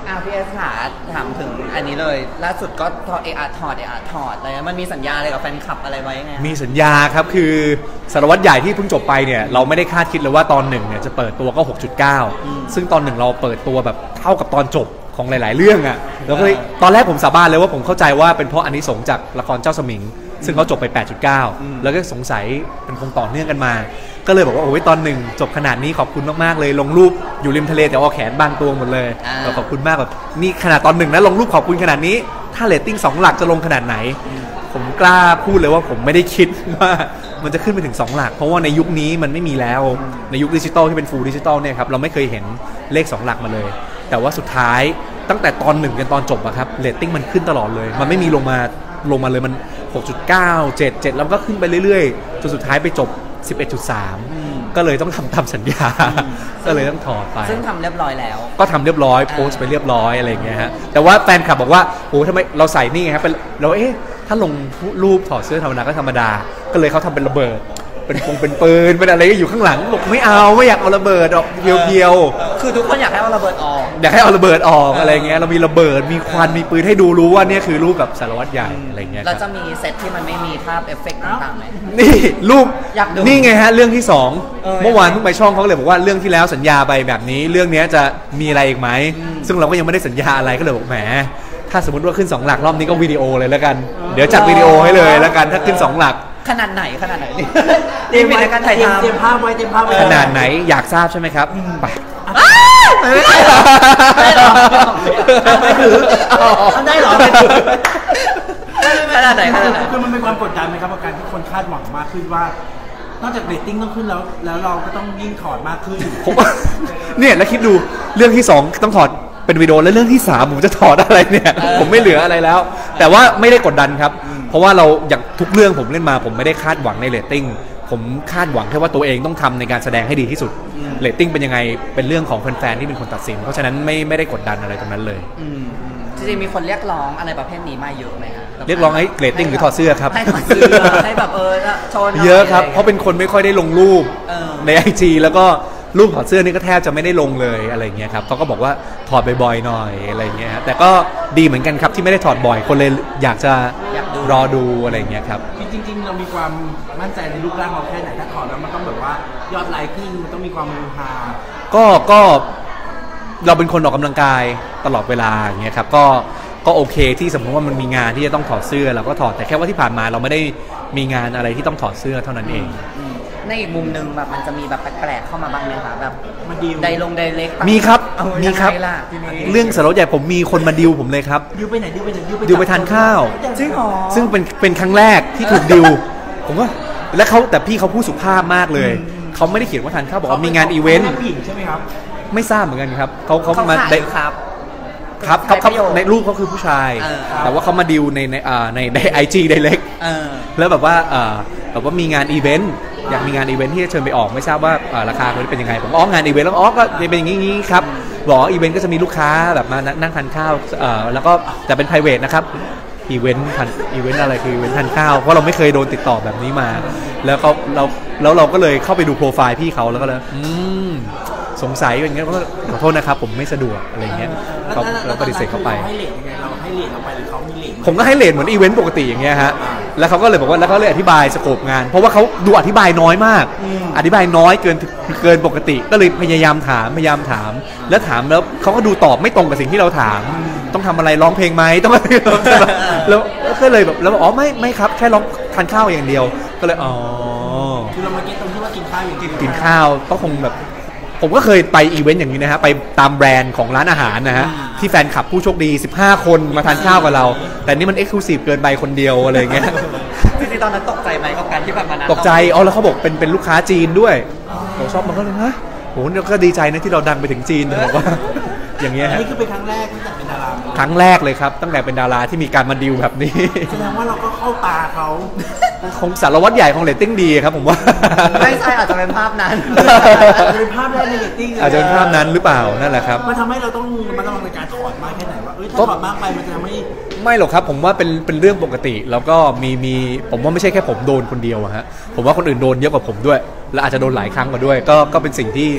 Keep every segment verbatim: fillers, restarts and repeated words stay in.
อ่ะพี่เอสขาถามถึงอันนี้เลยล่าสุดก็ถอดเออาถอดเออาถอดอะไรมันมีสัญญาอะไรกับแฟนคลับอะไรไว้ไงมีสัญญาครับคือสารวัตรใหญ่ที่เพิ่งจบไปเนี่ยเราไม่ได้คาดคิดเลยว่าตอนหนึ่งเนี่ยจะเปิดตัวก็ หกจุดเก้า ซึ่งตอนหนึ่งเราเปิดตัวแบบเท่ากับตอนจบของหลายๆเรื่องอะ่ะแล้วก็ตอนแรกผมสาบานเลยว่าผมเข้าใจว่าเป็นเพราะอานิสงส์จากละครเจ้าสมิงซึ่งเขาจบไป แปดจุดเก้า แล้วก็สงสัยเป็นคงต่อเนื่องกันมาก็เลยบอกว่าโอ้ยตอนหนึ่งจบขนาดนี้ขอบคุณมากๆเลยลงรูปอยู่ริมทะเลแต่ว่าแขนบางตัวหมดเลยเราขอบคุณมากแบบนี่ขนาดตอนหนึ่งนะลงรูปขอบคุณขนาดนี้ถ้าเรตติ้งสองหลักจะลงขนาดไหนผมกล้าพูดเลยว่าผมไม่ได้คิดว่ามันจะขึ้นไปถึงสองหลักเพราะว่าในยุคนี้มันไม่มีแล้วในยุคดิจิตอลที่เป็นฟูลดิจิตอลเนี่ยครับเราไม่เคยเห็นเลขสองหลักมาเลยแต่ว่าสุดท้ายตั้งแต่ตอนหนึ่งจนตอนจบอะครับเรตติ้งมันขึ้นตลอดเลยมันไม่มีลงมาลงมาเลยมัน หกจุดเก้า เจ็ด เจ็ดแล้วก็ขึ้นไปเรื่อยๆจนสุดท้ายไปจบ สิบเอ็ดจุดสาม ก็เลยต้องทำตามสัญญาก็เลยต้องถอดไปซึ่งทำเรียบร้อยแล้วก็ทำเรียบร้อยโพสต์ไปเรียบร้อยอะไรอย่างเงี้ยฮะแต่ว่าแฟนคลับบอกว่าโอ้ทำไมเราใส่นี่ครับเป็นเราเอ๊ะถ้าลงรูปถอดเสื้อธรรมดาก็ธรรมดาก็เลยเขาทำเป็นระเบิดเป็นปงเป็นปืนเป็นอะไรก็อยู่ข้างหลังบอกไม่เอาไม่อยากเอาระเบิดออกเพียวๆคือทุกคนอยากให้เอาระเบิดออกอยากให้เอาระเบิดออกอะไรเงี้ยเรามีระเบิดมีควันมีปืนให้ดูรู้ว่านี่คือรูปแบบสารวัตรใหญ่อะไรเงี้ยเราจะมีเซตที่มันไม่มีภาพเอฟเฟกต์ต่างๆไหมนี่รูปนี่ไงฮะเรื่องที่สองเมื่อวานทุกไปช่องเขาเลยบอกว่าเรื่องที่แล้วสัญญาไปแบบนี้เรื่องนี้จะมีอะไรอีกไหมซึ่งเราก็ยังไม่ได้สัญญาอะไรก็เลยบอกแหมถ้าสมมติว่าขึ้นสองหลักรอบนี้ก็วิดีโอเลยแล้วกันเดี๋ยวจัดวิดีโอให้เลยแล้วกันถ้าขึ้นสองหลักขนาดไหนขนาดไหนเตรียมในการถ่ายทำเตรียมภาพไว้เตรียมภาพไว้ขนาดไหนอยากทราบใช่ไหมครับไปไม่ได้หรอไม่หรอไม่ถือทำได้หรอขนาดไหนขนาดไหนคือมันเป็นความกดดันไหมครับกับการที่คนคาดหวังมากขึ้นว่านอกจากเรตติ้งต้องขึ้นแล้วแล้วเราก็ต้องยิ่งถอดมากขึ้นผมเนี่ยแล้วคิดดูเรื่องที่สองต้องถอดเป็นวิดีโอแล้วเรื่องที่สามผมจะถอดอะไรเนี่ยผมไม่เหลืออะไรแล้วแต่ว่าไม่ได้กดดันครับเพราะว่าเราอย่างทุกเรื่องผมเล่นมาผมไม่ได้คาดหวังในเรตติ้งผมคาดหวังแค่ว่าตัวเองต้องทำในการแสดงให้ดีที่สุดเรตติ้งเป็นยังไงเป็นเรื่องของแฟนๆที่เป็นคนตัดสินเพราะฉะนั้นไม่ไม่ได้กดดันอะไรตรงนั้นเลยจริงๆมีคนเรียกร้องอะไรประเภทนี้มาเยอะไหมครับเรียกร้องให้เรตติ้งหรือถอดเสื้อครับให้ถอดเสื้อให้แบบเออโชว์เยอะครับเพราะเป็นคนไม่ค่อยได้ลงรูปใน ไอ จี แล้วก็รูปถอดเสื้อนี่ก็แทบจะไม่ได้ลงเลยอะไรเงี้ยครับเขาก็บอกว่าถอดบ่อยๆหน่อยอะไรเงี้ยแต่ก็ดีเหมือนกันครับที่ไม่ได้ถอดบ่อยคนเลยอยากจะรอดูอะไรเงี้ยครับจริงๆเรามีความมั่นใจในรูปร่างเราแค่ไหนถ้าถอดแล้วมันต้องแบบว่ายอดไลค์ขึ้นมันต้องมีความฮือฮาก็ก็เราเป็นคนออกกำลังกายตลอดเวลาอย่างเงี้ยครับก็ก็โอเคที่สมมติว่ามันมีงานที่จะต้องถอดเสื้อเราก็ถอดแต่แค่ว่าที่ผ่านมาเราไม่ได้มีงานอะไรที่ต้องถอดเสื้อเท่านั้นเองในอีกมุมนึงแบบมันจะมีแบบแปลกๆเข้ามาบ้างไหมคะแบบไดลงไดเล็กมีครับมีครับเรื่องสารวัตรใหญ่ผมมีคนมาดิวผมเลยครับดิวไปไหนดิวไปไหนดิวไปทานข้าวจริงเหรอซึ่งเป็นเป็นครั้งแรกที่ถูกดิวผมว่าแล้วเขาแต่พี่เขาพูดสุภาพมากเลยเขาไม่ได้เขียนว่าทานข้าวบอกว่ามีงานอีเวนต์ใช่ไหมครับไม่ทราบเหมือนกันครับเขาเขามาได้ครับครับเขาในรูปเขาคือผู้ชายแต่ว่าเขามาดิวในในในในไอจีไดเล็กแล้วแบบว่าแบบว่ามีงานอีเวนต์อยากมีงานอีเวนต์ที่จะเชิญไปออกไม่ทราบว่าราคาเขาเป็นยังไงผมอ๋องานอีเวนต์แล้วอ๋อก็เป็นอย่างนี้ครับบอกอีเวนต์ก็จะมีลูกค้าแบบมานั่งทานข้าวแล้วก็แต่เป็น private นะครับอีเวนต์ทานอีเวนต์อะไรคืออีเวนต์ทานข้าวเพราะเราไม่เคยโดนติดต่อแบบนี้มาแล้วเขาเราแล้วเราก็เลยเข้าไปดูโปรไฟล์พี่เขาแล้วก็เลยอืมสงสัยอย่างเงี้ยก็ขอโทษนะครับผมไม่สะดวกอะไรเงี้ยเขาเราปฏิเสธเข้าไปให้เลทยังไงเราให้เลทเราไปหรือเขามีเลทผมก็ให้เลทเหมือนอีเวนต์ปกติอย่างเงี้ยฮะแล้วเขาก็เลยบอกว่าแล้วเขาเลยอธิบายสโคปงานเพราะว่าเขาดูอธิบายน้อยมากอธิบายน้อยเกินเกินปกติก็เลยพยายามถามพยายามถามแล้วถามแล้วเขาก็ดูตอบไม่ตรงกับสิ่งที่เราถามต้องทำอะไรร้องเพลงไหมต้องแล้วก็เลยแบบแล้วอ๋อไม่ไม่ครับแค่ร้องทานข้าวอย่างเดียวก็เลยอ๋อคือเรามาเก็ตตรงที่ว่ากินข้าวอย่างกินกินข้าวก็คงแบบผมก็เคยไปอีเวนต์อย่างนี้นะฮะไปตามแบรนด์ของร้านอาหารนะฮะที่แฟนคลับผู้โชคดีสิบห้าคนมาทานข้าวกับเราแต่นี่มันเอ็กซ์คลูซีฟเกินไปคนเดียวอะไรเงี้ยจริงๆตอนนั้นตกใจไหมกับการที่แบบมาตกใจอ๋อแล้วเขาบอกเป็นเป็นลูกค้าจีนด้วยเราชอบมันก็เลยฮะโหก็ดีใจนะที่เราดังไปถึงจีนบอกว่าอย่างเงี้ยฮะนี่คือเป็นครั้งแรกที่เป็นดาราครั้งแรกเลยครับตั้งแต่เป็นดาราที่มีการมาดีลแบบนี้แสดงว่าเราก็เข้าตาเขาคงสารวัตรใหญ่ของเรตติ้งดีครับผมว่าไม่ใช่อาจจะเป็นภาพนั้นอาจจะเป็นภาพแรกในเรตติ้งอาจจะเป็นภาพนั้นหรือเปล่านั่นแหละครับมันทำให้เราต้องมันต้องในการถอดมากแค่ไหนว่าเอ้ยถ้าถอดมากไปมันจะไม่ไม่หรอกครับผมว่าเป็นเป็นเรื่องปกติแล้วก็มีมีผมว่าไม่ใช่แค่ผมโดนคนเดียวอะฮะผมว่าคนอื่นโดนเยอะกว่าผมด้วยและอาจจะโดนหลายครั้งกว่าด้วยก็ก็เป็นสิ่งที่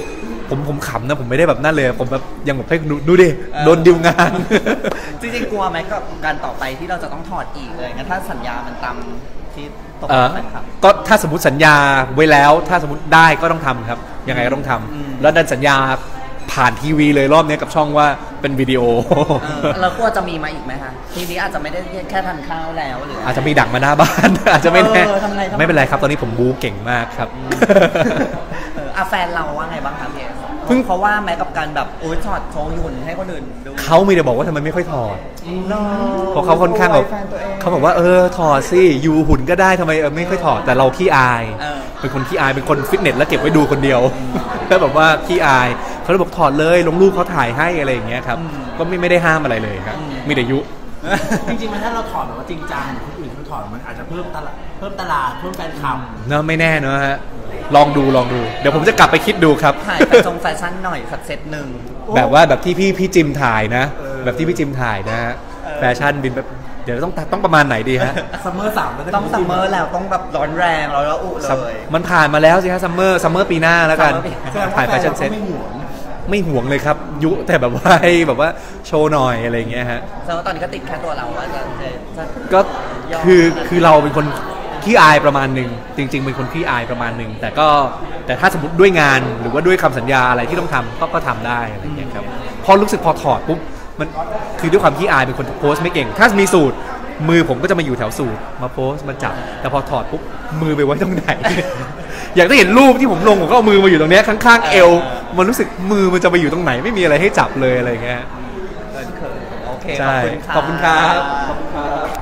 ผมผมขำนะผมไม่ได้แบบนั่นเลยผมแบบยังแบบให้ดูดูดิโดนดิวงานจริงๆกลัวไหมกับการต่อไปที่เราจะต้องถอดอีกเลยงั้นถ้าสัญญามันตามที่ตกเอ่ลองกันครับก็ถ้าสมมติสัญญาไว้แล้วถ้าสมมติได้ก็ต้องทำครับยังไงก็ต้องทำอืมแล้วดันสัญญาผ่านทีวีเลยรอบนี้กับช่องว่าเป็นวิดีโอเออแล้วกลัวจะมีมาอีกไหมคะทีนี้อาจจะไม่ได้แค่ทานข้าวแล้วหรืออาจจะมีดักมาหน้าบ้าน อาจจะไม่แน่เออทำไงทำไงไม่เป็นไรครับตอนนี้ผมบู๊เก่งมากครับเอออ่ะแฟนเราว่าไงบ้างคะพี่เอสเพิ่งเพราะว่าแม้กับการแบบโอ้ยถอดโชว์หุ่นให้คนอื่นดูเขามีแต่บอกว่าทำไมไม่ค่อยถอดเนอะเพราะเขาค่อนข้างแบบแฟนตัวเองเขาบอกว่าเออถอดสิยูหุ่นก็ได้ทำไมเออไม่ค่อยถอดแต่เราขี้อายเออเป็นคนขี้อายเป็นคนฟิตเนสแล้วเก็บไว้ดูคนเดียวแล้วแบบว่าขี้อายเขาเลยบอกถอดเลยลงรูปเขาถ่ายให้อะไรอย่างเงี้ยครับก็ไม่ไม่ได้ห้ามอะไรเลยครับมีแต่ยุจริงๆมันถ้าเราถอดแบบว่าจริงจังคนอื่นเขาถอดมันอาจจะเพิ่มตลาดเพิ่มตลาดเพิ่มแฟนคลับเนอะไม่แน่เนอะฮะลองดูลองดูเดี๋ยวผมจะกลับไปคิดดูครับถ่ายแฟชั่นแฟชั่นหน่อยสักเซตหนึ่งแบบว่าแบบที่พี่พี่จิมถ่ายนะ แบบที่พี่จิมถ่ายนะฮะเออแฟชั่นบินแบบเดี๋ยวต้องต้องประมาณไหนดีฮะซัมเมอร์สามแล้วต้องซัมเมอร์แล้วต้องแบบร้อนแรงร้อนระอุเลยมันผ่านมาแล้วสิฮะซัมเมอร์ซัมเมอร์ปีหน้าแล้วกันซัมเมอร์ปีถ่ายแฟชั่นเซ็ตไม่ห่วงไม่ห่วงเลยครับ ยุแต่แบบว่าให้แบบว่าโชว์หน่อยอะไรอย่างเงี้ยฮะแสดงว่าตอนนี้ก็ติดแค่ตัวเราว่าจะจะจะก็คือคือเราเป็นคนขี้อายประมาณหนึ่งจริง ๆ เป็นคนขี้อายประมาณหนึ่งแต่ก็แต่ถ้าสมมติด้วยงานหรือว่าด้วยคำสัญญาอะไรที่ต้องทำก็ก็ทำได้อะไรอย่างเงี้ยครับพอรู้สึกพอถอดปุ๊บมันคือด้วยความขี้อายเป็นคนโพสต์ไม่เก่ง ถ้ามีสูตรมือผมก็จะมาอยู่แถวสูตรมาโพสต์มาจับแต่พอถอดปุ๊บมือไปไว้ตรงไหน อยากได้เห็นรูปที่ผมลงผมก็เอามือมาอยู่ตรงเนี้ยข้างๆเอวมันรู้สึกมือมันจะไปอยู่ตรงไหนไม่มีอะไรให้จับเลยอะไรอย่างเงี้ยเขินๆโอเคใช่ขอบคุณขอบคุณครับ